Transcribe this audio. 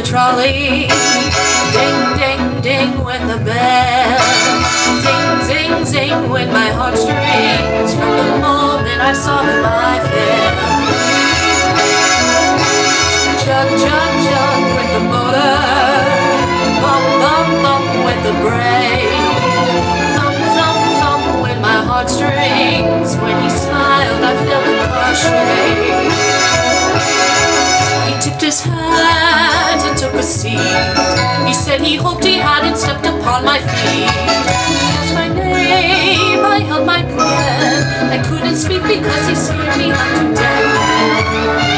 the trolley. Ding, ding, ding with the bell. Zing, zing, zing with my heartstrings. From the moment I saw him I fell. Chug, chug, chug with the motor. Bump, bump, bump with the brake. Thump, thump, thump with my heartstrings. When he smiled I felt the car shake. He tipped his hat and took a seat. He said he hoped he hadn't stepped upon my feet. He asked my name, I held my breath. I couldn't speak because he scared me half to death.